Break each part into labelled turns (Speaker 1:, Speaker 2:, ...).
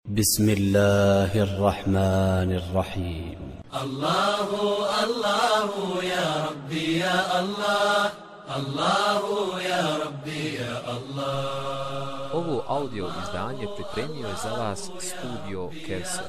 Speaker 1: بسم الله الرحمن الرحيم
Speaker 2: الله الله يا ربي يا الله الله يا ربي يا الله.
Speaker 3: Ovo audio izdanje pripremio je za vas studio Kevser.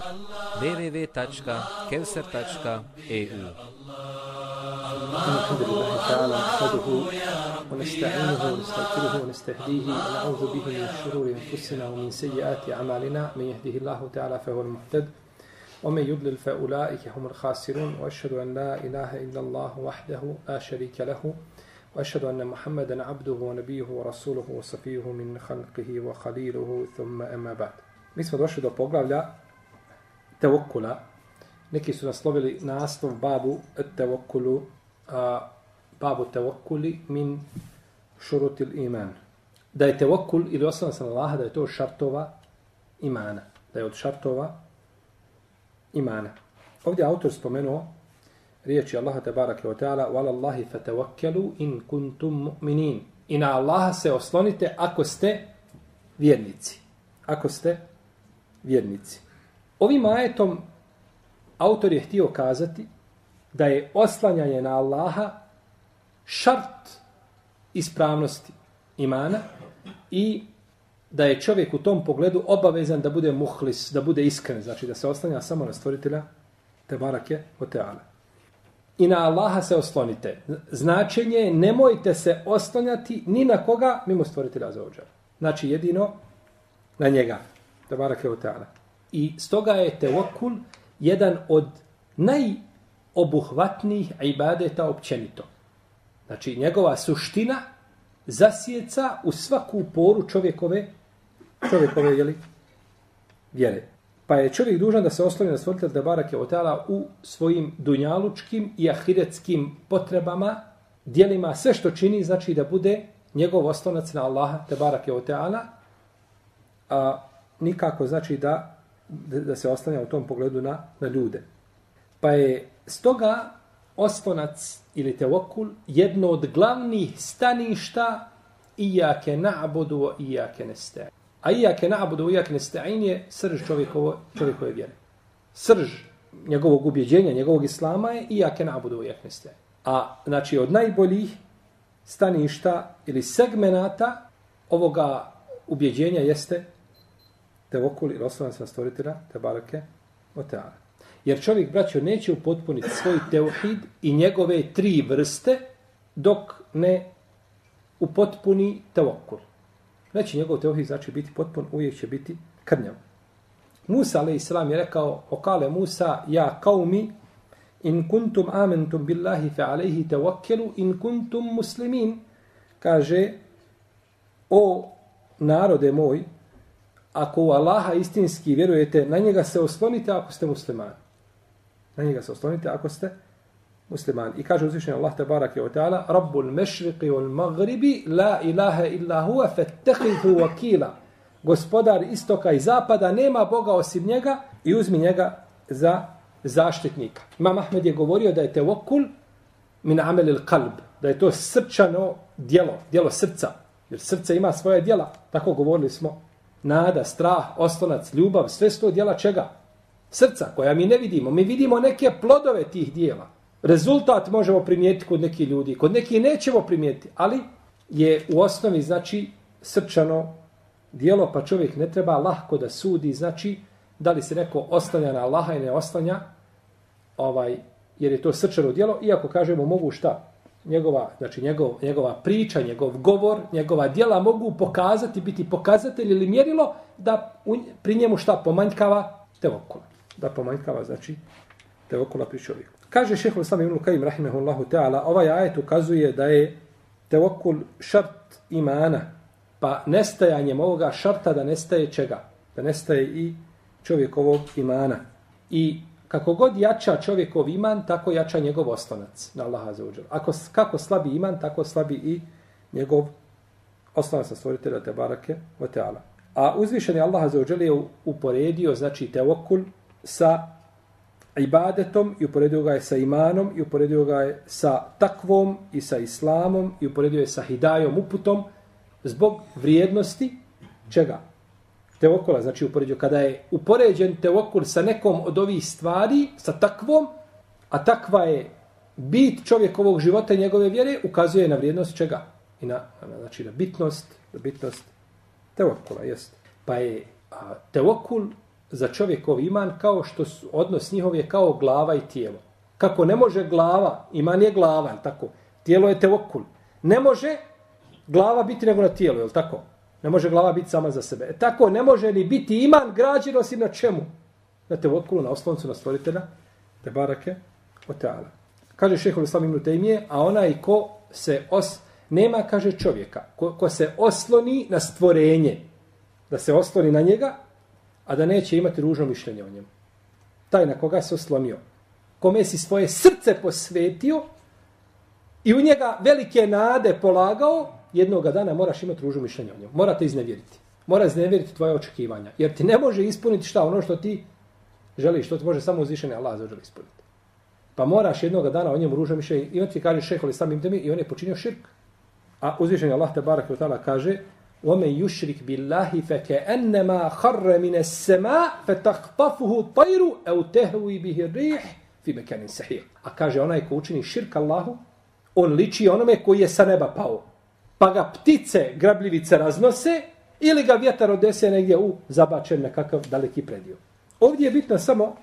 Speaker 3: www.kevser.eu.
Speaker 4: الحمد لله تعالى نحمده ونستعينه ونستغفره ونستهديه ونعوذ به من شرور أنفسنا ومن سيئات أعمالنا. من يهده الله تعالى فهو المهتد ومن يضلل فأولئك هم الخاسرون. وأشهد أن لا إله إلا الله وحده لا شريك له وأشهد أن محمدا عبده ونبيه ورسوله وصفيه من خلقه وخليله ثم أما بعد. Mi smo došli do poglavlja tevokkula. Neki su naslovili naslov babu tevokkulu, babu tevokkuli min šurutil iman. Da je tevokkul ili oslonac na Allaha, da je to od šartova imana. Da je od šartova imana. Ovdje autor spomenuo riječi Allaha tebarake wa ta'ala وَعَلَى اللَّهِ فَتَوَكَّلُوا إِن كُنْتُمْ مُؤْمِنِينَ. I na Allaha se oslonite ako ste vjernici. Ako ste vjernici. Ovim ajetom autor je htio kazati da je oslanjanje na Allaha šart ispravnosti imana i da je čovjek u tom pogledu obavezan da bude muhlis, da bude iskren, znači da se oslanja samo na stvoritelja tebarake wa ta'ala. I na Allaha se oslonite. Značenje je nemojte se oslanjati ni na koga mimo stvoritelja azza wa dželle. Znači jedino na njega tebarake wa ta'ala. I stoga je tevokkul jedan od najobuhvatnijih ibadeta općenito. Znači, njegova suština zasjeca u svaku poru čovjekove vjere. Pa je čovjek dužan da se osloni na stvoritelja tebarake wa ta'ala u svojim dunjalučkim i ahiretskim potrebama, djelima, sve što čini, znači da bude njegov oslonac na Allaha tebarake wa ta'ala, a nikako znači da se oslanja u tom pogledu na ljude. Pa je stoga oslonac ili tevokkul jedno od glavnih staništa ijake na'budu wa ijake nesta'in. A ijake na'budu wa ijake nesta'in je srž čovjekove vjere. Srž njegovog ubjeđenja, njegovog islama je ijake na'budu wa ijake nesta'in. A znači od najboljih staništa ili segmenata ovoga ubjeđenja jeste tevokkul ili oslonac na stvoritelja tebareke wa ta'ala. Jer čovjek, braćo, neće upotpuniti svoj teuhid i njegove tri vrste dok ne upotpuni tevokkul. Znači njegov teuhid znači biti potpun, uvijek će biti krnjav. Musa a.s. je rekao, okale Musa, ja kaumi, in kuntum amentum billahi fe alejhi tevokkelu, in kuntum muslimin. Kaže, o narode moj, ako u Allaha istinski vjerujete, na njega se oslonite ako ste muslimani. Na njega se oslonite ako ste muslimani. I kaže uzvišeni Allah tebarake wa ta'ala, Rabbul mešriqi wal magribi, la ilaha illa huwa, fattakhidhu wakila. Gospodar istoka i zapada, nema Boga osim njega i uzmi njega za zaštitnika. Imam Ahmed je govorio da je tevokkul min amelil qalb, da je to srčano djelo srca. Jer srce ima svoje djela, tako govorili smo. Nada, strah, oslonac, ljubav, sve sto djela čega? Srca, koja mi ne vidimo. Mi vidimo neke plodove tih dijela. Rezultat možemo primijetiti kod nekih ljudi, kod nekih nećemo primijetiti, ali je u osnovi, znači, srčano djelo, pa čovjek ne treba lahko da sudi, znači, da li se neko oslanja na Allaha i ne oslanja, jer je to srčano djelo, iako kažemo mogu šta? Njegova priča, njegov govor, njegova djela mogu pokazati, biti pokazatelj ili mjerilo da pri njemu šta pomanjkava tevokkula. Da pomanjkava, znači, tevokkula pri čovjeku. Kaže šejh Islam ibn Kajim rahimehullahu ta'ala, ovaj ajet ukazuje da je tevokkul šart imana, pa nestajanjem ovoga šarta da nestaje čega? Da nestaje i čovjekovog imana. I kako god jača čovjekov iman, tako jača njegov oslonac na Allaha azza wa dželle. Kako slabi iman, tako slabi i njegov oslonac na stvoritelja tebarake wa ta'ala. A uzvišeni Allah azza wa dželle je uporedio, znači, tevokkul sa ibadetom i uporedio ga je sa imanom i uporedio ga je sa takvom i sa islamom i uporedio je sa hidajom, uputom zbog vrijednosti čega? Tevokula, znači upoređio. Kada je upoređen tevokul sa nekom od ovih stvari, sa takvom, a takva je bit čovjekovog života i njegove vjere, ukazuje na vrijednost čega? I na bitnost tevokula, jest. Pa je tevokul za čovjekov iman kao što su, odnos njihov je kao glava i tijelo. Kako ne može glava, iman je glava, tako? Tijelo je tevokul. Ne može glava biti nego na tijelu, je li tako? Ne može glava biti sama za sebe. Tako ne može ni biti iman građen osim na čemu? Na tevokulu, na osloncu, na stvoritelja, te barake, o teala. Kaže šejhul Islam ibn Tejmije, a onaj ko se nema, kaže čovjeka, ko se osloni na stvorenje, da se osloni na njega, a da neće imati ružno mišljenje o njemu. Taj na koga se oslonio. Kome si svoje srce posvetio i u njega velike nade polagao, jednoga dana moraš imati ružno mišljenje o njemu. Morate iznevjeriti. Mora iznevjeriti tvoje očekivanja. Jer ti ne može ispuniti šta? Ono što ti želiš, što ti može samo uzvišeni Allah zaželi ispuniti. Pa moraš jednoga dana o njemu ružno mišljenje. I on ti kaže šejhul Islam ibn Tejmije i on je počinio širk. A uzvišeni Allah te barek ve taala kaže: "Omen yushrik billahi feka'annama kharra min as-sama' fatakhtafuhu at-tayru aw tahwi bihi ar-rih fi makanin sahih." A kaže onaj ko učini širk Allahu, on liči onome koji je sa neba pao. Pa ga ptice, grabljivice raznose ili ga vjetar odnese negdje u zabačen nekakav daleki predio. Ovdje je bitno samo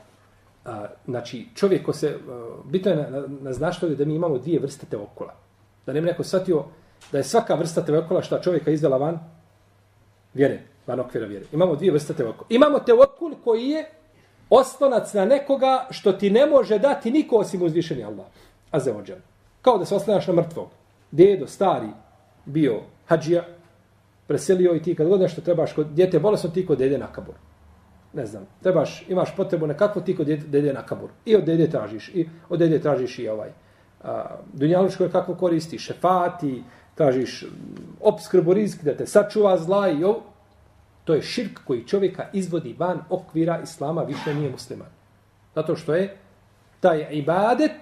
Speaker 4: znači čovjek ko se bitno je na značiti da mi imamo dvije vrste tevokula. Da ne bi neko shvatio da je svaka vrsta tevokula šta čovjeka izdala van vjere, van okvira vjere. Imamo dvije vrste tevokula. Imamo tevokul koji je oslonac na nekoga što ti ne može dati niko osim uzvišeni Allah. Azza wa džal. Kao da se oslanjaš na mrtvog. Dedo, stari, bio hadžija, preselio i ti kad god nešto trebaš kod djete bolesno, ti kod dede na kabur. Ne znam, imaš potrebu nekako, ti kod dede na kabur. I od dede tražiš i dunjalučko kako koristi, šefati, tražiš opskrbu rizik da te sačuva zla i ovo. To je širk koji čovjeka izvodi van okvira islama, više nije musliman. Zato što je taj ibadet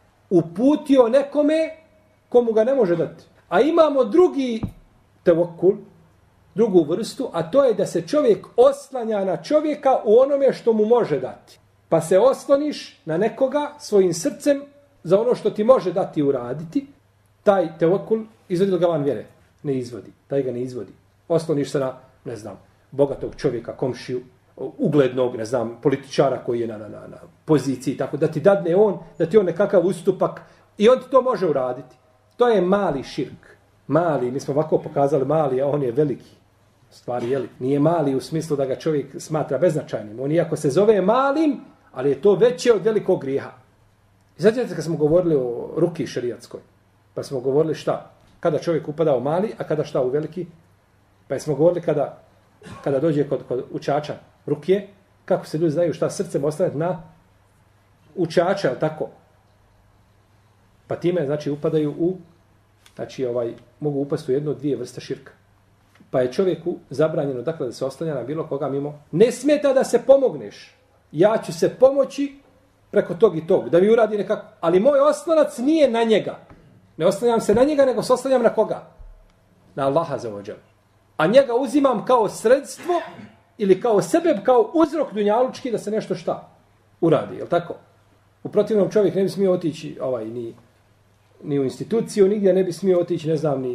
Speaker 4: uputio nekome komu ga ne može dati. A imamo drugi tevokul, drugu vrstu, a to je da se čovjek oslanja na čovjeka u onome što mu može dati. Pa se osloniš na nekoga svojim srcem za ono što ti može dati i uraditi, taj tevokul izvodi ga van vjere? Ne izvodi. Taj ga ne izvodi. Osloniš se na, ne znam, bogatog čovjeka, komšiju, uglednog, ne znam, političara koji je na poziciji, tako da ti dadne on, da ti on nekakav ustupak i on ti to može uraditi. To je mali širk. Mali, mi smo ovako pokazali mali, a on je veliki. Stvari, jeli? Nije mali u smislu da ga čovjek smatra beznačajnim. On iako se zove malim, ali je to veće od velikog grijeha. I znači kad smo govorili o ruki šerijatskoj, pa smo govorili šta? Kada čovjek upada u mali, a kada šta u veliki? Pa smo govorili kada dođe kod učača rukije, kako se ljudi znaju šta srcem ostaviti na učača, ali tako? Pa time, znači, upadaju u, znači, mogu upasti u jednu od dvije vrste širka. Pa je čovjeku zabranjeno, dakle, da se oslanja na bilo koga mimo. Ne smeta da se pomogneš. Ja ću se pomoći preko tog i tog, da mi uradi nekako. Ali moj oslonac nije na njega. Ne oslanjam se na njega, nego se oslanjam na koga? Na Allaha za ođel. A njega uzimam kao sredstvo ili kao sebe, kao uzrok dunjalučki da se nešto šta uradi. Je li tako? U protivnom čovjek ne bi smio otići ni u instituciju, nigdje ne bi smio otići, ne znam,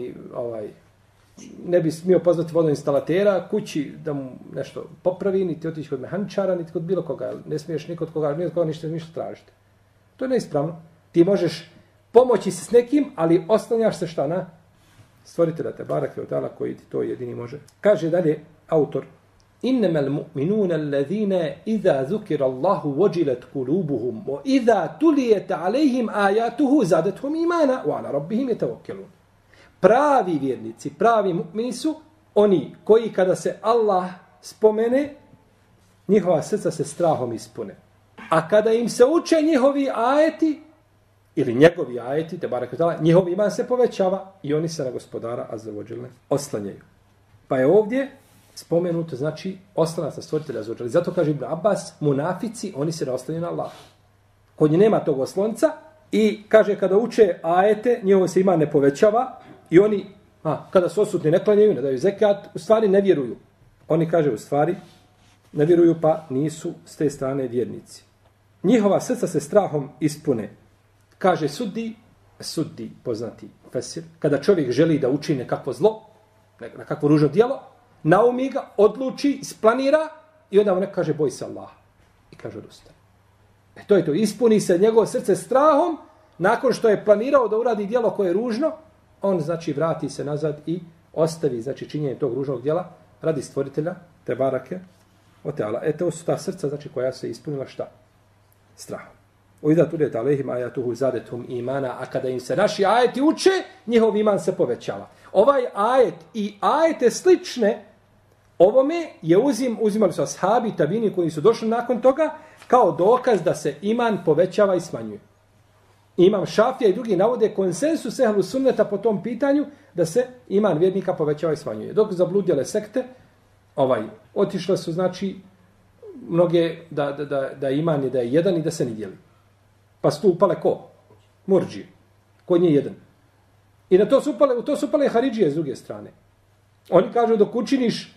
Speaker 4: ne bi smio pozvati vodoinstalatera kući da mu nešto popravi, niti otići kod mehančara, niti kod bilo koga. Ne smiješ ni kod koga ništa tražiti. To je neispravno. Ti možeš pomoći se s nekim, ali oslanjaš se šta na stvoritelja te barake od Allah koji ti to jedini može. Kaže dalje autor: Innamal mu'minuna alladhina idha zukira Allahu wajilat qulubuhum wa idha tuliyat alayhim ayatuhu zadatuhum imana wa ala rabbihim yatawakkalun. Pravi vjernici, pravi mu'mini su oni koji kada se Allah spomene, njihova srca se strahom ispune. A kada im se uče njihovi ajeti, ili njegovi ajeti, te barek od Allah, njihov iman se povećava i oni se na gospodara azza wa dželle oslanjaju. Pa je ovdje spomenuto, znači, oslanac na stvoritelja azza wa dželle. Zato kaže Ibn Abbas, munafici, oni se ne oslanjaju na Allah. Kod njih nema tog oslonca i kaže kada uče ajete, njihov se iman ne povećava i oni, kada su osutni, ne klanjaju, ne daju zekat, u stvari ne vjeruju. oni, kaže, u stvari ne vjeruju pa nisu s te strane vjernici. Njihova srca se strahom ispune. Kaže suddi poznati fesir, kada čovjek želi da učini nekakvo zlo, nekakvo ružno djelo, naumi ga, odluči, isplanira i onda mu neko kaže boj se Allaha. I kaže odustane. To je to, ispuni se njegovo srce strahom, nakon što je planirao da uradi djelo koje je ružno, on znači vrati se nazad i ostavi znači činjenje tog ružnog djela radi stvoritelja, te barake, o teala. To su ta srca znači koja se ispunila šta? Strahom. Uida tudet alehim ajatuhu zadetum imana, a kada im se naši ajeti uče, njihov iman se povećava. Ovaj ajet i ajete slične ovome je uzimali su ashabi, tabini koji su došli nakon toga, kao dokaz da se iman povećava i smanjuje. Imam Šafija i drugi navode konsensus ehlu sunneta po tom pitanju da se iman vjernika povećava i smanjuje. Dok zabludjele sekte, otišle su znači mnoge da iman je da je jedan i da se ne dijeli. Pa su tu upale ko? Murđije. Kod nje jedan. I na to su upale Haridžije s druge strane. Oni kažu dok učiniš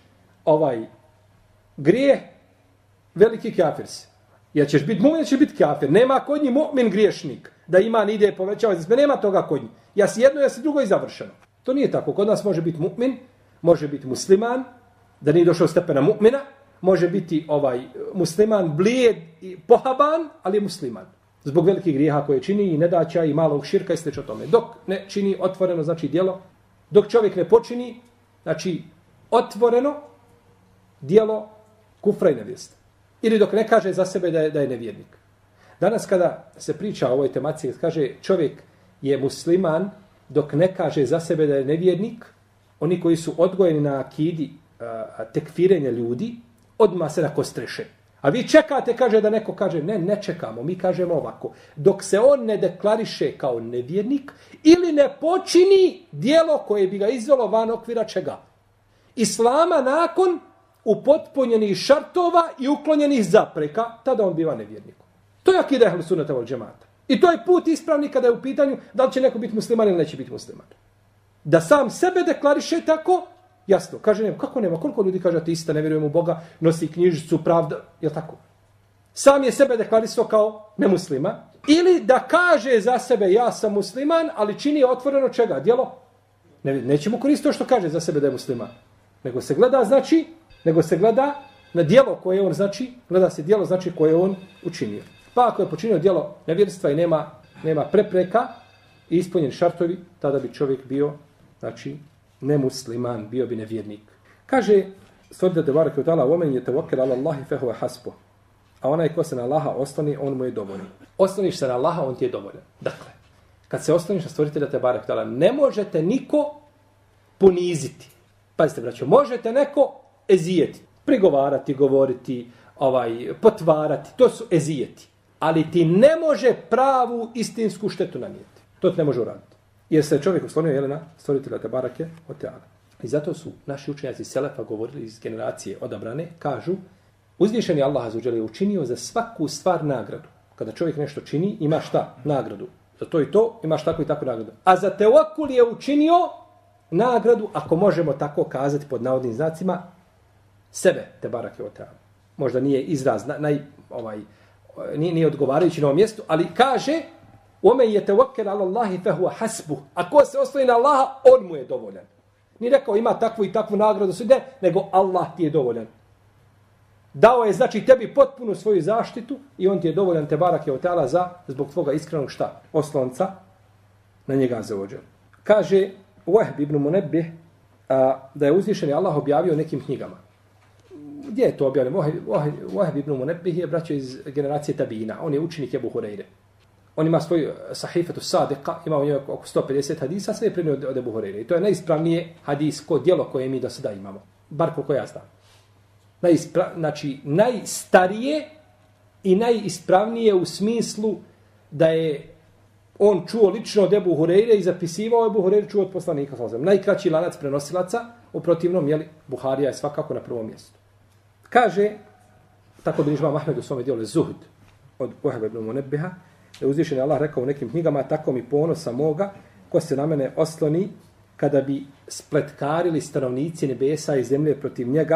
Speaker 4: grijeh, veliki kafir si. Jer ćeš biti mu'min, ćeš biti kafir. Nema kod njih mu'min griješnik. Da iman ide povećava. Nema toga kod njih. Ja si jedno, ja si drugo i završeno. To nije tako. Kod nas može biti mu'min, može biti musliman, da nije došao stepena mu'mina, može biti musliman blijed i pohaban, ali je musliman. Zbog velikih grijeha koje čini i nedaća i malog širka i slično tome. Dok ne čini otvoreno, znači djelo, dok čovjek ne počini, znači otvoreno djelo kufra i nevjesta. Ili dok ne kaže za sebe da je nevjernik. Danas kada se priča o ovoj tematici, kaže čovjek je musliman dok ne kaže za sebe da je nevjernik, oni koji su odgojeni na akidi tekfirenja ljudi, odmah se nakostreše. A vi čekate, kaže da neko kaže, ne čekamo, mi kažemo ovako. Dok se on ne deklariše kao nevjernik ili ne počini djelo koje bi ga izvelo van okvira čega? Islama nakon upotpunjenih šartova i uklonjenih zapreka, tada on biva nevjernikom. To je akida ehlu sunneta vel džemata. I to je put ispravni kada je u pitanju da li će neko biti musliman ili neće biti musliman. Da sam sebe deklariše tako, jasno, kaže nema, kako nema, koliko ljudi kaže ateista, ne vjerujem u Boga, nosi knjižicu, pravda, je li tako? Sam je sebe deklarisao kao nemuslima, ili da kaže za sebe ja sam musliman, ali čini otvoreno čega, djelo? Neće mu koristiti to što kaže za sebe da je musliman, nego se gleda na djelo koje on znači, gleda se djelo znači koje je on učinio. Pa ako je počinio djelo nevjerstva i nema prepreka i ispunjeni šartovi, tada bi čovjek bio, znači, nemusliman, bio bi nevjernik. Kaže stvoritelj tebareke ve taala: "Omen yatawakkal ala Allahi fa huwa hasbuh." A onaj ko se na Allaha osloni, on mu je dovoljan. Osloniš se na Allaha, on ti je dovoljan. Dakle, kad se osloniš na stvoritelja tebareke ve taala, ne možete niko poniziti. Pazite, braćo, možete neko ezijeti, prigovarati, govoriti, potvarati, to su ezijeti. Ali ti ne može pravu istinsku štetu nanijeti. To ti ne može uraditi. Jer se čovjek oslonio na stvoritelja tebareke ve taala. I zato su naši učenjaci selefa govorili iz generacije odabrane, kažu, uzvišeni Allah azza wa dželle je učinio za svaku stvar nagradu. Kada čovjek nešto čini, ima šta? Nagradu. Za to i to imaš tako i tako nagradu. A za tevakul je učinio nagradu, ako možemo tako kazati pod navodnim znacima, sebe tebareke ve taala. Možda nije izraz nije odgovarajući na ovom mjestu, ali kaže: "Omen yatawakkal ala Allahi fa huwa hasbuh." Ako se osloni na Allaha, on mu je dovoljan. Ni rekao ima takvu i takvu nagradu sve, nego Allah ti je dovoljan. Dao je znači tebi potpunu svoju zaštitu i on ti je dovoljan tebareke ve taala zbog tvoga iskrenog šta? Oslonca na njega azza wa dželle. Kaže Wahb ibn Munabbih da je uzvišeni Allah objavio nekim knjigama. Gdje je to objavljeno? Wahb ibn Munabbih je braćo iz generacije tabina. On je učenik Ebu Hurajre. On ima svoju sahifatu sadiqa, ima u njoj oko 150 hadisa, sve je prenio od Ebu Hurajre. I to je najispravnije hadisko djelo koje mi do sada imamo. Bar koliko ja znam. Znači, najstarije i najispravnije u smislu da je on čuo lično od Ebu Hurajre i zapisivao Ebu Hurajre čuo od poslanika. Najkraći lanac prenosilaca, u protivnom, Buharija je svakako na prvom mjestu. Kaže, tako bi Imam Ahmed u svome djelu Zuhd od Wahba ibn Munabbiha, da uzvišeni Allah rekao u nekim knjigama: "Tako mi ponosa moga, ko se na mene osloni, kada bi spletkarili stanovnici nebesa i zemlje protiv njega,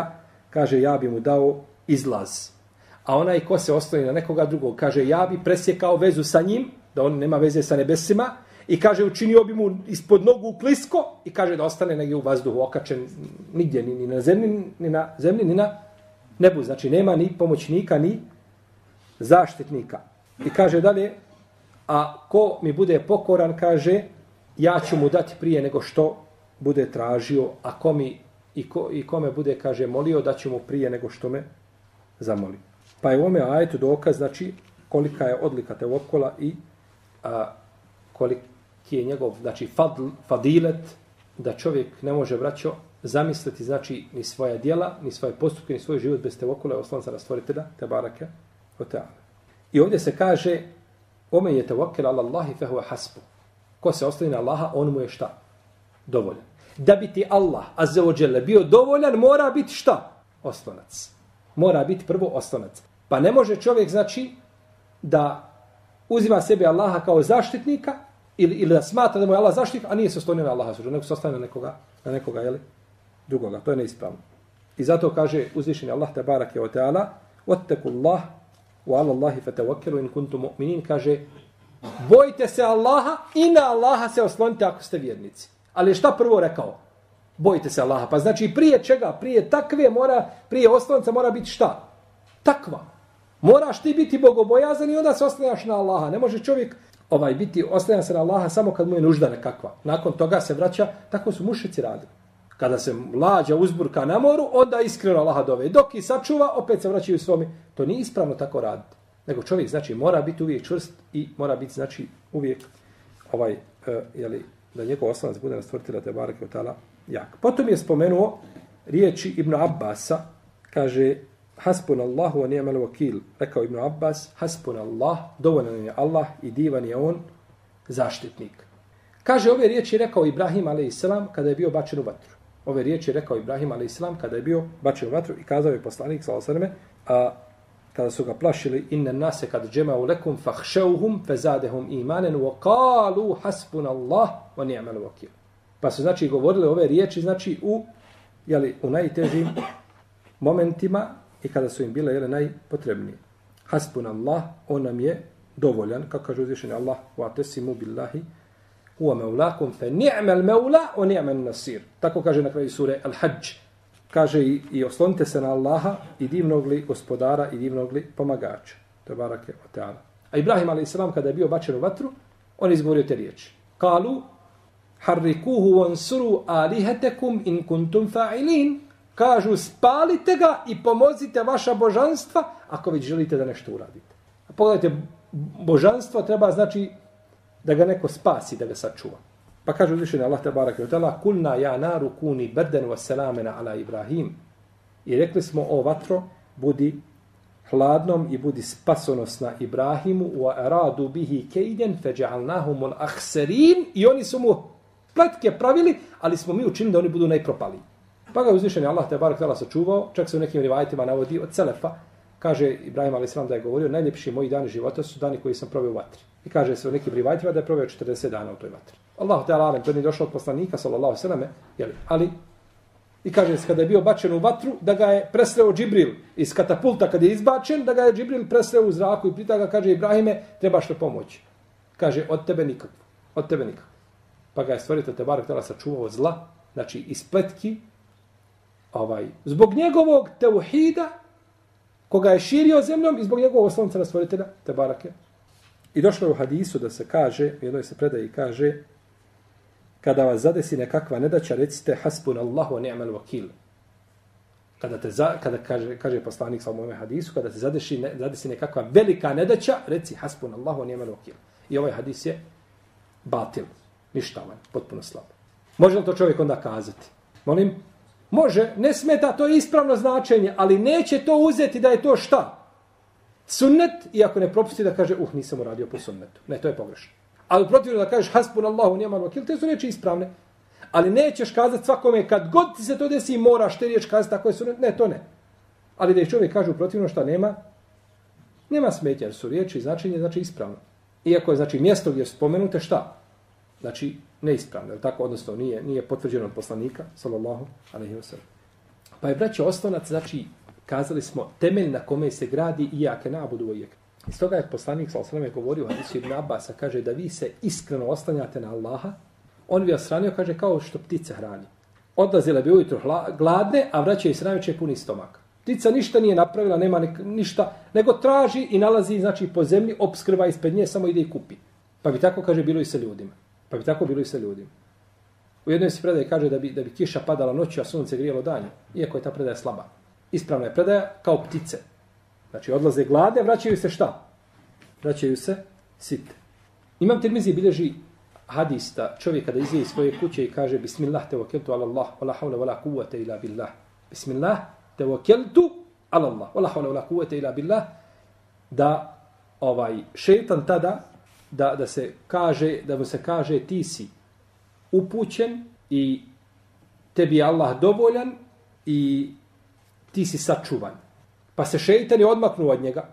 Speaker 4: kaže ja bi mu dao izlaz. A onaj ko se osloni na nekoga drugog, kaže ja bi presjekao vezu sa njim, da on nema veze sa nebesima, i kaže učinio bi mu ispod nogu klisko i kaže da ostane negdje u vazduhu okačen nigdje, ni na zemlji, ni na nebu. Znači nema ni pomoćnika, ni zaštitnika. I kaže dalje, a ko mi bude pokoran, kaže, ja ću mu dati prije nego što bude tražio, a ko me bude, kaže, molio, da ću mu prije nego što me zamoli. Pa je u ome ajetu dokaz, znači, kolika je odlika tevokola i koliki je njegov, znači, fadilet, da čovjek ne može, braćo, zamisliti, znači, ni svoja djela, ni svoje postupke, ni svoj život bez tevokola, je oslanca na stvoritelja, te barake, o teala. I ovdje se kaže, ome je tevokel ala Allahi fehu hasbu. Ko se osloni na Allaha, on mu je šta? Dovoljan. Da bi ti Allah, azza wa jalla, bio dovoljan, mora biti šta? Oslonac. Mora biti prvo oslonac. Pa ne može čovjek, znači, da uzima sebe Allaha kao zaštitnika ili da smatra da mu je Allah zaštitnik, a nije se oslonio na Allaha, nego se oslonio na nekoga, jeli, drugoga. To je neispravno. I zato kaže uzvišeni Allah, te barake o teala, wattakullah wa ala Allahi fatawakkalu in kuntum mu'minin, kaže, bojte se Allaha i na Allaha se oslonite ako ste vjernici. Ali šta prvo rekao? Bojte se Allaha. Pa znači prije čega? Prije takve prije oslonca mora biti šta? Takva. Moraš ti biti bogobojazan i onda se oslonjaš na Allaha. Ne može čovjek biti oslonjan se na Allaha samo kad mu je nužda nekakva. Nakon toga se vraća, tako su mušici radili. Kada se lađa uzburka na moru, onda iskreno Allaha dove. Dok i sačuva, opet se vraćaju svomi. To nije ispravno tako raditi. Nego čovjek, znači, mora biti uvijek čvrst i mora biti, znači, uvijek da njegov oslonac bude na stvoritelja te bareke o ta'ala jak. Potom je spomenuo riječi Ibn Abbasa, kaže, hasbunallahu wa ni'mal wakil. Rekao Ibn Abbas, hasbunallah, dovoljan je Allah i divan je on zaštitnik. Kaže, ove riječi rekao Ibrahim a.s. kada je bio bačen u vatru. Ove riječi rekao Ibrahim a.s. kada je bio bačen u vatru i kazao je poslanik s.a.v. kada su ga plašili, inna nase kad džema'u lekum fahšauhum fezadehum imanen wa qalu hasbunallah wa ni'mal wakil. Pa su, znači, govorili ove riječi, znači, u najtežim momentima i kada su im bile, najpotrebnije. Hasbunallah, on nam je dovoljan, kako kaže uzvišeni Allah, wa tesimu billahi, huwa meulakum fe ni'mal meula wa ni'mal nasir. Tako kaže na kraju sure Al-Hajj. Kaže i oslonite se na Allaha i divnog li gospodara i divnog li pomagača. To je barake o teala. A Ibrahim a.s. kada je bio bačen u vatru, on izgovorio te riječi. Kalu, harrikuhu wansuru alihetekum in kuntum fa'ilin. Kažu, spalite ga i pomozite vaša božanstva ako već želite da nešto uradite. A pogledajte, božanstvo treba, znači, da ga neko spasi, da ga sačuva. Pa kaže uzvišeni Allah te barake ve taala, kulna ya naru kuni bardan wa salaman ala Ibrahim. I rekli smo, o vatro, budi hladnom i budi spasonosna Ibrahimu, wa aradu bihi kaydan faj'alnahum al-akhsarin. I oni su mu spletke pravili, ali smo mi učinili da oni budu najpropaliji. Pa ga uzvišeni Allah te barake ve taala sačuvao, čak se u nekim rivajetima navodi od selefa. Kaže Ibrahim a.s. da je govorio, najljepši moji dani života su dani koji sam proveo u vatri. I kaže se u nekim rivajetima da je proveo 40 dana u toj vatri. Allah te alem, to nije došlo od poslanika, sallallahu sallam, ali i kaže se kada je bio bačen u vatru, da ga je presreo Džibril iz katapulta kada je izbačen, da ga je Džibril presreo u zraku i pita ga, kaže, Ibrahime, trebaš li pomoći? Kaže, od tebe nikako. Pa ga je stvoritelj te barek tela sačuvao od zla, znači iz spletki, zbog njegovog teuhida, koga je širio zemljom i zbog njegovog oslonca na stvoritelja te barake. I došlo je u hadisu da se kaže, jednoj se predaje i kaže, kada vas zadesi nekakva nedaća, recite hasbunallahu wa ni'mal wakil. Kada kaže poslanik sa mojom hadisu, kada se zadesi nekakva velika nedaća, reci hasbunallahu wa ni'mal wakil. I ovaj hadis je batil, ništavan, potpuno slab. Može li to čovjek onda kazati? Molim? Može, ne smeta, to je ispravno značenje, ali neće to uzeti da je to šta? Sunnet, iako ne propusti da kaže, nisam uradio po sunnetu. Ne, to je pogrešno. Ali protivno da kažeš hasbunallahu ni'mal wakil, te su riječi ispravne. Ali nećeš kazati svakome, kad god ti se to desi, moraš te riječi kazati, tako je sunnet. Ne, to ne. Ali da ih čovjek kaže protivno šta nema smetnje, jer su riječi i značenje, znači ispravno. Iako je, znači, mjesto gdje spomenute šta? Znači, neispravno, je tako? Odnosno, nije potvrđeno od poslanika, sallallahu alejhi ve sellem. Pa je, braće, osnovac, znači, kazali smo, temelj na kome se gradi i jake nabudu uvijek. Iz toga je poslanik s.a.v. govorio u hadisu Ibn Abasa, kaže da vi se iskreno oslanjate na Allaha, on bi vas hranio, kaže, kao što ptice hrani. Odlazile bi ujutro gladne, a vraćaju se najveće puni stomak. Ptica ništa nije napravila, nema ništa, nego traži i nalazi, znači, po zemlji, opskrba ispred nje, samo ide i kupi. Pa bi tako, kaže, bilo i sa ljudima. U jednoj se predaje kaže da bi kiša padala noću, a sunce grijalo danju, iako je ta predaja slaba. Ispravna je predaja kao ptice. Znači, odlaze gladne, vraćaju se šta? Vraćaju se site. Imam Tirmizi bilježi hadis da čovjek kada izije iz svoje kuće i kaže Bismillah tevakkeltu ala Allah, wa la hawla wa la kuvvete ila billah. Bismillah tevakkeltu ala Allah, wa la hawla wa la kuvvete ila billah. Da šejtan tada da mu se kaže ti si upućen i tebi je Allah dovoljan i ti si sačuvan. Pa se šejtan je odmaknuo od njega.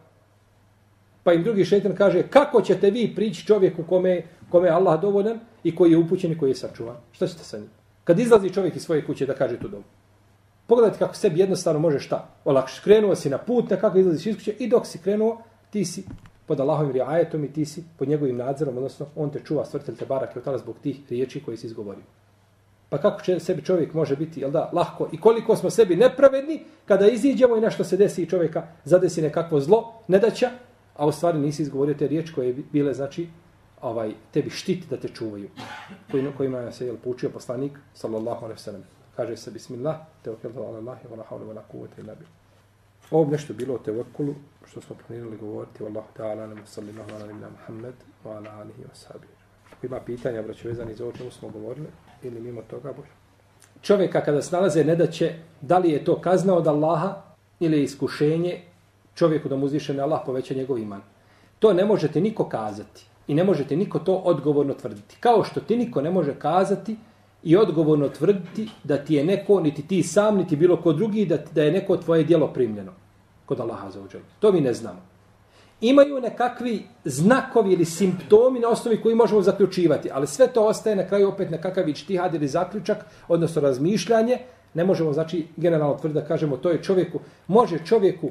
Speaker 4: Pa im drugi šejtan kaže kako ćete vi prići čovjeku kome je Allah dovoljan i koji je upućen i koji je sačuvan. Šta ćete sa njim? Kad izlazi čovjek iz svoje kuće da kaže tu dobu. Pogledajte kako sebi jednostavno može šta. Olakšiš, krenuo si na put, nekako izlaziš iz kuće i dok si krenuo, ti si pod Allahovim riajetom i ti si pod njegovim nadzorom, odnosno on te čuva, stvrtelj te barak, je zbog tih riječi koje si izgovorio. Pa kako sebi čovjek može biti, jel da, lahko i koliko smo sebi nepravedni kada iziđemo i nešto se desi i čovjeka zadesi nekakvo zlo, nedaća, a u stvari nisi izgovorio te riječi koje bile, znači, tebi štit da te čuvaju. Kojima se je poučio poslanik, sallallahu alejhi ve sellem. Kaže se Bismillah, tevekkeltu ala Allah, wa la hawla wa la kuvvete illa billah. Ovo nešto bilo o tevekulu, što smo planirali govoriti, wallahu ta'ala, nemu sallallahu ala nabina Muhammed, wa ala alihi wa sahbihi. Ako ima pitanja, braćo, vezani za ovo čemu smo govorili, ili mimo toga, bože. Čovjeka kada se nalaze nedaće, da li je to kazna od Allaha ili je iskušenje čovjeku da mu uzvišeni Allah poveća njegov iman. To ne možete niko kazati i ne možete niko to odgovorno tvrditi. Kao što ti niko ne može kazati i odgovorno tvrditi da ti je neko, niti ti sam, niti bilo ko drugi, da je neko tvoje djelo primljeno kod Allaha za uđenje. To mi ne znamo. Imaju nekakvi znakovi ili simptomi na osnovi koji možemo zaključivati, ali sve to ostaje na kraju opet nekakav ičtihad ili zaključak, odnosno razmišljanje. Ne možemo, znači, generalno tvrditi da kažemo to je čovjeku, može čovjeku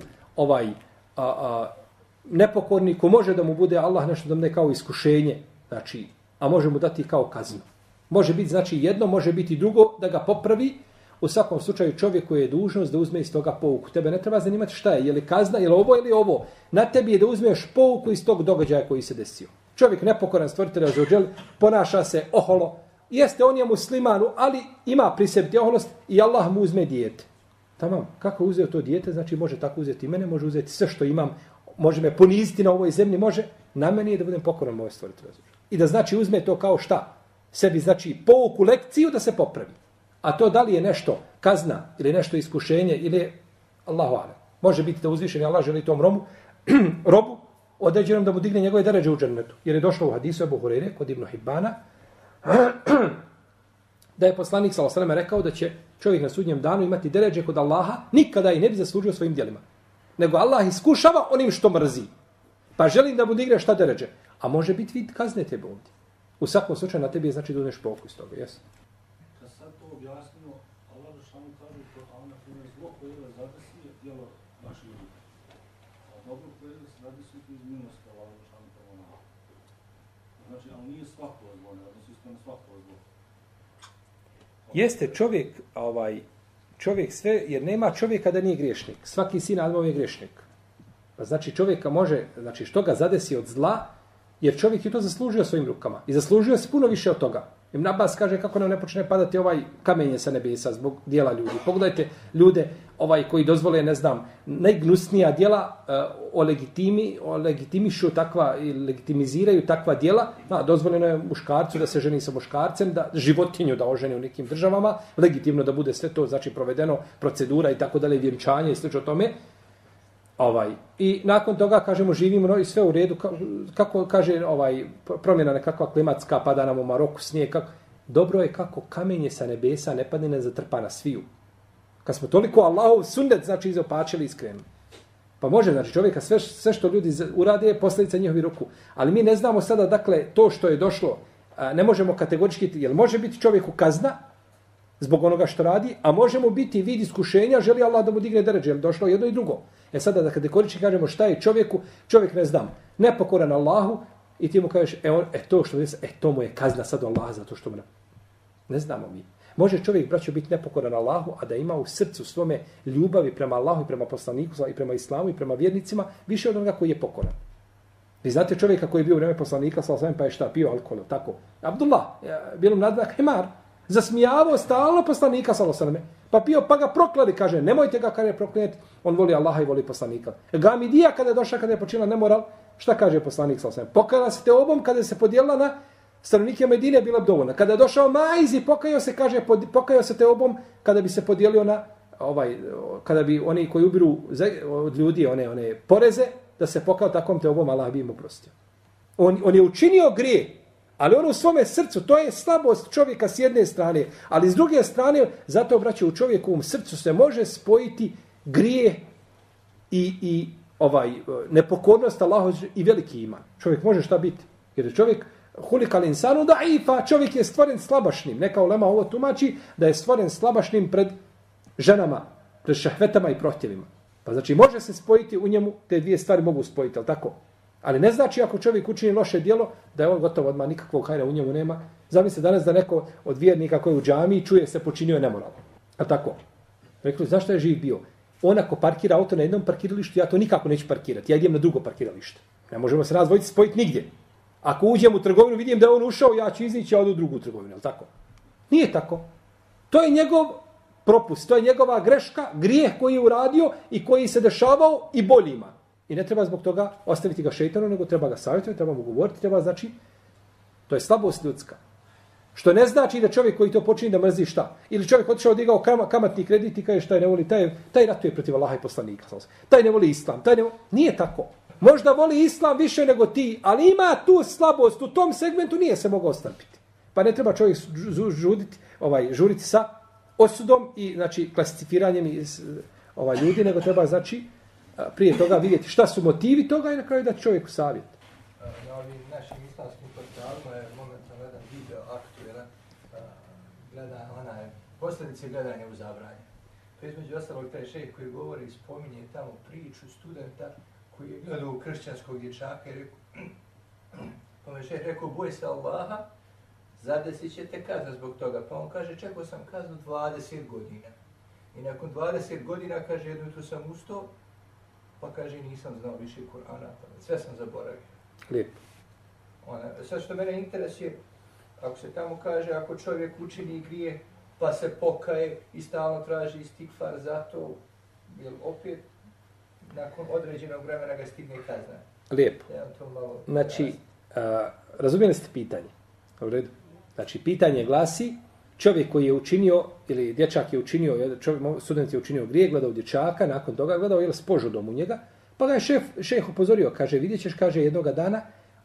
Speaker 4: nepokorniku, može da mu bude Allah nešto da mu ne kao iskušenje, znači, a može mu dati kao kaznu. Može biti, znači, jedno, može biti drugo, da ga popravi. U svakom slučaju čovjeku je dužnost da uzme iz toga pouku. Tebe ne treba zanimati šta je li kazna, je li ovo ili ovo. Na tebi je da uzmeš pouku iz tog događaja koji se desio. Čovjek nepokoran, stvoritelj azzawajal, ponaša se oholo. Jeste, on je muslimanu, ali ima pri sebi oholost i Allah mu uzme dijete. Tamam, kako je uzeo to dijete, znači može tako uzeti mene, može uzeti sve što imam, može me poniziti na ovoj zemlji, može. Na meni je da budem pokoran moj stvoritelj azzawajal. I da znači uzme to kao šta? Sebi znači pouku, lekciju da se popravi. A to da li je nešto kazna ili nešto iskušenje ili Allahu alem. Može biti da uzvišeni Allah želi tom robu određenom da mu digne njegove deređe u džennetu. Jer je došlo u hadisu Abu Hurajre kod Ibn Hibana da je poslanik sallallahu alejhi ve sellem rekao da će čovjek na sudnjem danu imati deređe kod Allaha, nikada i ne bi zaslužio svojim djelima. Nego Allah iskušava onim što mrzi. Pa želim da mu digne šta deređe. A može biti vid kazne tebe ovdje. U svakom slučaju na tebi je znači da uzmeš pouku iz toga, jesu?
Speaker 5: Objasnio, Allah Žešanu kaže to, a ona primjer zlo koje je zadesi je djelo naših ljudi. A dobro koje je zadesi iz milosti Allah Žešanu prvo. Znači, ali nije svako zlo, ne odnosi isto na svako zlo.
Speaker 4: Jeste čovjek sve, jer nema čovjeka da nije griješnik. Svaki sin Adamov je griješnik. Pa znači čovjeka može, znači što ga zadesi od zla, jer čovjek je to zaslužio svojim rukama. I zaslužio se puno više od toga. Ibn Abbas kaže kako nam ne počne padati kamenje sa nebesa zbog dijela ljudi. Pogledajte ljude koji dozvole, ne znam, najgnusnija dijela legitimišu takva i legitimiziraju takva dijela. Dozvoljeno je muškarcu da se ženi sa muškarcem, da životinju da oženi u nekim državama, legitimno da bude sve to, znači provedeno, procedura i tako dalje, vjenčanje i slično tome. I nakon toga, kažemo, živimo i sve u redu, kako kaže promjena nekakva klimatska, pada nam u Maroku snijeg, dobro je kako kamenje sa nebesa ne padne, ne zatrpa na sviju. Kad smo toliko Allahov sunnet, znači, izopačili iskreno. Pa može, znači, čovjeka sve što ljudi urade je posljedica njihovi ruku. Ali mi ne znamo sada, dakle, to što je došlo, ne možemo kategorički, jer može biti čovjeku kazna, zbog onoga što radi, a možemo biti vid iskušenja, želi Allah da mu digne deređe, jer došlo jedno i drugo. Sada da kategorički kažemo šta je čovjeku, čovjek ne znam, nepokoran Allahu i ti mu kažeš, to mu je kazna sad Allaha zato što mu ne znamo mi. Može čovjek, braćo, biti nepokoran Allahu, a da ima u srcu svome ljubavi prema Allahu i prema poslaniku i prema islamu i prema vjernicima više od onoga koji je pokoran. Vi znate čovjeka koji je bio u vreme poslanika, pa je šta, pio alkohol, tako. Abdullah, bilo nadvak hemar, zasmijavao stalno poslanika, pa pio, pa ga proklali, kaže, nemojte ga kada je proklinjati, on voli Allaha i voli poslanika. Gamidija kada je došla, kada je počinila nemoral, šta kaže poslanik, pokajala se te obom kada se podijelila na stanovnike Medine, bila bi dovoljna. Kada je došao Maiz i pokajao se, kaže, pokajao se te obom kada bi se podijelio na, kada bi oni koji ubiru od ljudi one poreze, da se pokajao takvom te obom, Allah bi im oprostio. On je učinio grije, ali on u svome srcu, to je slabost čovjeka s jedne strane, ali s druge strane, zato braće, u čovjekovom srcu se može spojiti grije i nepokornost Allahu i veliki iman. Čovjek može šta biti? Jer je čovjek hulikal insanu daifa, čovjek je stvoren slabašnim. Neka ulema ovo tumači da je stvoren slabašnim pred ženama, pred šehvetama i prohtjevima. Pa znači može se spojiti u njemu, te dvije stvari mogu spojiti, ali tako? Ali ne znači ako čovjek učini loše djelo, da je on gotovo odmah, nikakvog hajra u njemu nema. Zamisli danas da neko od vjernika koji je u džamiji čuje se počinio nemoral. A tako? Rekli, zašto je živ bio? On ako parkira auto na jednom parkiralištu, ja to nikako neću parkirati. Ja idem na drugo parkiralište. Ne možemo se razvojiti, spojiti nigdje. Ako uđem u trgovinu, vidim da je on ušao, ja ću izići, ja odu u drugu trgovinu. Tako? Nije tako. To je njegov propust, to je njegova greška, grijeh koji je uradio i koji se dešavao i boljima. I ne treba zbog toga ostaviti ga šejtanu, nego treba ga savjetovati, treba mu govoriti, treba znači, to je slabost ljudska. Što ne znači da čovjek koji to počini da mrzi šta. Ili čovjek otišao digao kamatni kredit i kaže šta je ne voli, taj ratuje protiv Allaha i poslanika. Taj ne voli islam, nije tako. Možda voli islam više nego ti, ali ima tu slabost, u tom segmentu nije se mogao strpiti. Pa ne treba čovjek žuriti sa osudom i znači klasificiranjem ljudi, nego treba znači prije toga vidjeti šta su motivi toga i na kraju dati čovjeku savjet.
Speaker 6: Na ovim našim islamskim portalima je momentalno jedan video aktuelan, posljedice gledanja u zabranje. Pa između ostalog taj šejh koji govori, spominje tamo priču studenta koji je gledao u kršćanskog dječaka i pa me šejh rekao, boj se Allaha, zadesit ćete kazna zbog toga. Pa on kaže, čekao sam kaznu 20 godina. I nakon 20 godina, kaže, jednu jutru sam ustao, pa kaže, nisam znao više Kur'ana, sve sam zaboravio.
Speaker 4: Lijepo.
Speaker 6: Sad što mene interesuje, ako se tamo kaže, ako čovjek učini grije, pa se pokaje i stalno traži istikfar za to, jer opet nakon određenog vremena ga stigne kazna.
Speaker 4: Lijepo.
Speaker 6: Ja to malo
Speaker 4: znači, razumijeli ste pitanje? U redu. Znači, pitanje glasi, čovjek koji je učinio, ili dječak je učinio, student je učinio grije, gledao dječaka, nakon toga gledao s požudom u njega, pa ga je šejh upozorio, kaže, vidjet ćeš, kaže, jednoga dana,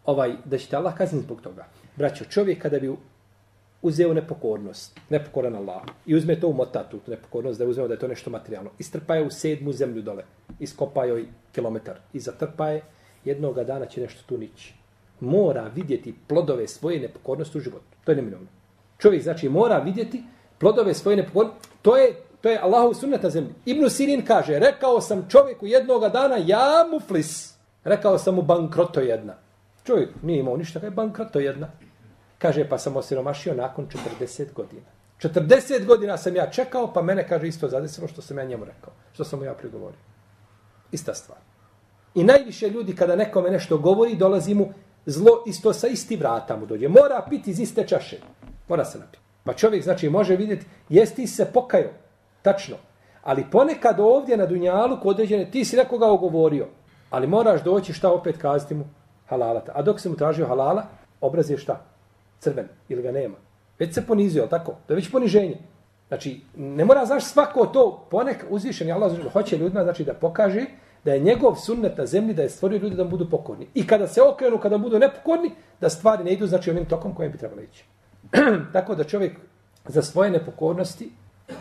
Speaker 4: da će te Allah kazniti zbog toga. Braćo, čovjek kada bi uzeo nepokoran Allah, i uzme to u motatu, nepokornost, da je uzeo da je to nešto materijalno, istrpa je u 7. zemlju dole, iskopa joj kilometar i zatrpa je, jednoga dana će nešto tu nići. Mora vidjeti plodove svoje nepokornosti u životu. To je neminovno. Čovjek, znači, mora vidjeti plodove svoje nepokornosti. To je Allahov sunnet na zemlji. Ibn Sirin kaže, rekao sam čovjeku jednoga dana, ja muflis. Rekao sam mu bankroto jedna. Čovjek nije imao ništa, kaj bankroto jedna. Kaže, pa sam osiromašio nakon 40 godina. 40 godina sam ja čekao, pa mene, kaže, isto zadesilo što sam ja njemu rekao. Što sam mu ja prigovorio. Ista stvar. I najviše ljudi kada nekome nešto govori, dolazi mu zlo isto sa isti vrata mu dođe. Mora piti iz iste čaše. Mora se napiti. Pa čovjek, znači, može vidjeti, jesi se pokajao. Tačno. Ali ponekad ovdje na dunjalu, kod određene, ti si nekoga ogovorio. Ali moraš doći šta opet kazati mu halalata. A dok se mu tražio halala, obraz je šta? Crven. Ili ga nema. Već se ponizio, tako? To je već poniženje. Znači, ne mora, znaš, svako to ponekad uzvišen je Allah, hoće ljudima, znači, da pokaže da je njegov sunnet na zemlji, da je stvorio ljudi da budu pokorni. I kada se okrenu, kada budu nepokorni, da stvari ne idu, znači, onim tokom kojim bi trebalo ići. Tako da čovjek za svoje nepokornosti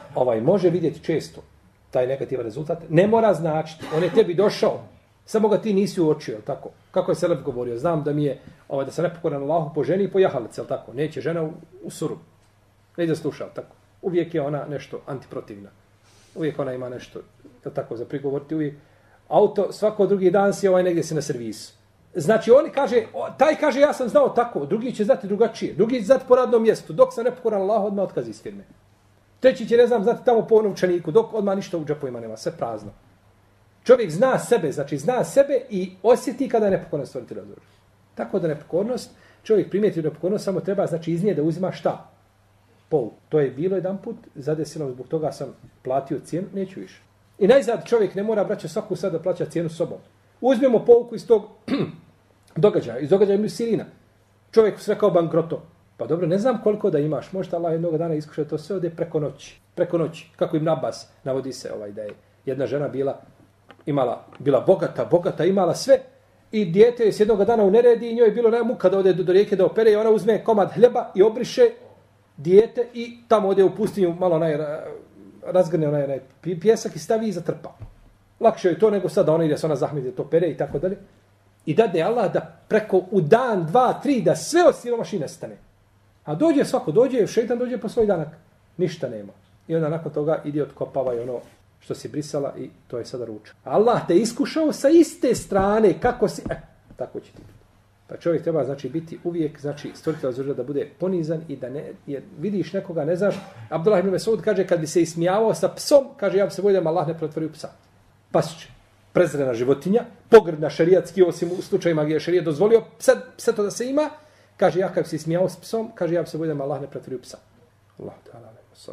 Speaker 4: može vidjeti često taj negativan rezultat. Ne mora značiti. On je tebi došao. Samo ga ti nisi uočio, tako? Kako je Selef govorio? Znam da mi je, da se nepokoran Allahu po ženi i po jahalici, tako? Neće žena u suru. Ne ide slušao, tako? uvijek je ona nešto antiprotivna. Uvijek ona ima nešto, tako za prigovoriti, uvijek. Auto, svako drugi dan si negdje si na servisu. Znači, oni kaže, taj kaže, ja sam znao tako, drugi će znati drugačije, drugi će znati po radnom mjestu, dok sam nepokoran Allah, odmah otkazi iz firme. Treći će, ne znam, znati tamo po novčaniku, dok odmah ništa u džepovima nema, sve prazno. Čovjek zna sebe, znači zna sebe i osjeti kada je nepokoran stvoritelj azza wa džal. Tako da nepokornost, čovjek primijeti nepokornost, samo treba, znači, iz nje da uzima šta? Pol. To je bilo jedan put, zadesilo, zbog toga sam platio cijenu, neću više. I najzad čovjek ne mora, braća, svaku sad da plaća cijenu sobom. Uzmemo pouku iz tog događaja, iz događaja Ibn Sirina. Čovjek srekao bankroto. Pa dobro, ne znam koliko da imaš, možda Allah jednog dana iskuša to sve ode preko noći. Preko noći. Kako Ibn Abbas navodi se da je jedna žena bila bogata, imala sve i dijete je s jednog dana u neredi i njoj je bilo muka da ode do rijeke da opere i ona uzme komad hljeba i obriše dijete i tamo ode u pustinju malo razgrne onaj pjesak i stavi i zatrpa. Lakše je to nego sad da ona ide se ona zahmeti to pere i tako dalje. I dadne Allah da preko u dan, 2, 3 da sve od siromašine nestane. A dođe, šejtan dođe po svoj danak. Ništa nema. I onda nakon toga ide otkopava i ono što si brisala i to je sada ruča. Allah te iskušao sa iste strane kako si... tako će ti biti. Pa čovjek treba znači biti uvijek, znači stvoritelj azza wa džal da bude ponizan i da ne, jer vidiš nekoga, ne znaš. Abdullah ibn Mesud kaže kad bi se ismijavao sa psom, kaže ja bi se bojio da Allah ne pretvori u psa. Pasić, prezrena životinja, pogrdna šerijatski, osim u slučajima gdje je šerijat dozvolio sve to da se ima, kaže ja kad bi se ismijavao s psom, kaže ja bi se bojio da Allah ne pretvori u psa. Allah ta'ala,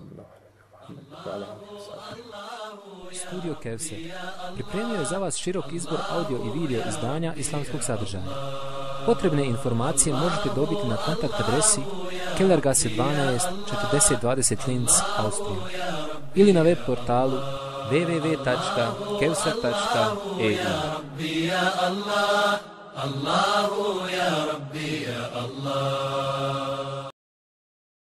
Speaker 3: Studio Kevser pripremio je za vas širok izbor audio i video izdanja islamskog sadržaja. Potrebne informacije možete dobiti na kontakt adresi Kellergasse 12 4020 Linz, Austrija ili na web portalu www.kevser.eu.
Speaker 2: Allahu ya Rabbi ya Allah.